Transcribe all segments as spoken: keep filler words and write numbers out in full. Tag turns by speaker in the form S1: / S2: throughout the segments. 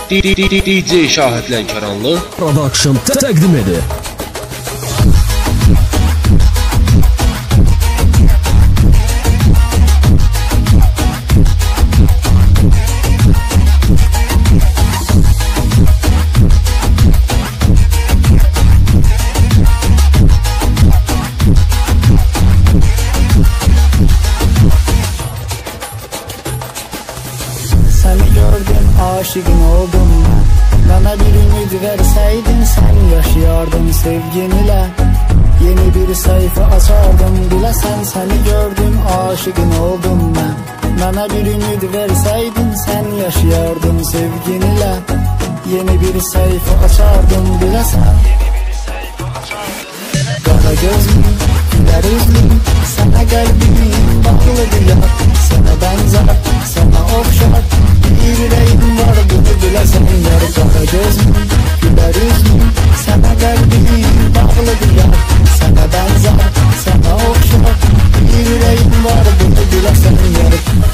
S1: D J Şahid Lənkəranlı
S2: Production təqdim edir.
S3: Seni gördüm, aşıkın oldum ben. Bana bir ümit verseydin, sen yaşıyordun sevginle. Yeni bir sayfa açardım, bilesen seni gördüm, aşıkın oldum ben. Bana bir ümit verseydin, sen yaşıyordun sevginle. Yeni bir sayfa açardım, bilesen. Kara gözlüm, güler yüzlüm, sana kalbim bağlıdır ya. Sana benzer, sana okşar, bir yüreğim var, bunu bilesen yar. Kara gözlüm, güler yüzlüm, sana kalbim bağlıdır ya. Sana benzer, sana okşar, bir yüreğim var, bunu bilesen yar.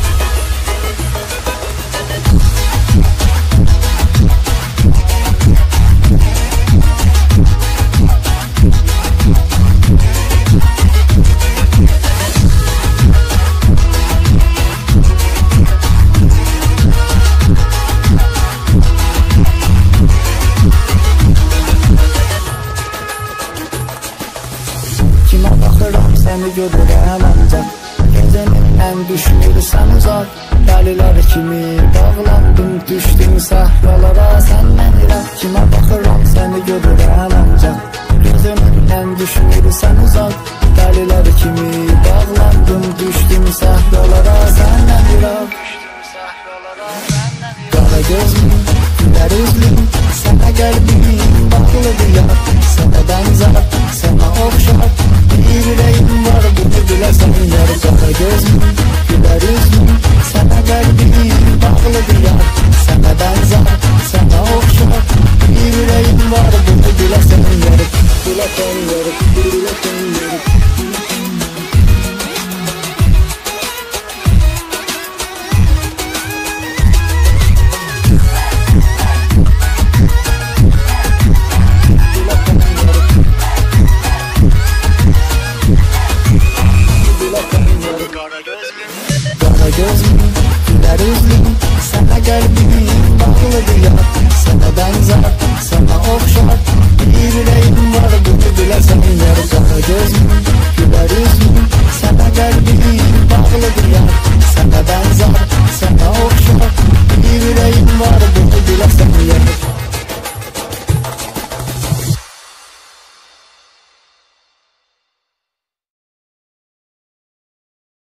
S3: Kime bakıram seni görürəm ancaq, gecənin ən düşünürsən uzaq. Dəlilər kimi bağlandım, düşdüm səhralara səndən iraq. Kime bakıram səni görürəm ancaq, gecənin ən düşünürsən uzaq. Dəlilər kimi bağlandım, düşdüm səhralara səndən iraq. Qara gözlüm, gülər üzlüm, sana qəlbim bağlıdır ya. Sana benzer, sana okşar, bir yüreğim var, bunu bilesen yar. Kara gözlüm, güler yüzlüm, sana kalbim bağlıdır ya. Sana benzer, sana okşar, bir yüreğim var, bunu bilesen yar. Bilesen yar, bilesen yar. Kara gözlüm, güler yüzlüm, sana kalbim bağlıdır ya. Sana benzer, sana okşar, bir yüreğim var, bunu bilesen yar. Kara gözlüm, güler yüzlüm, sana kalbim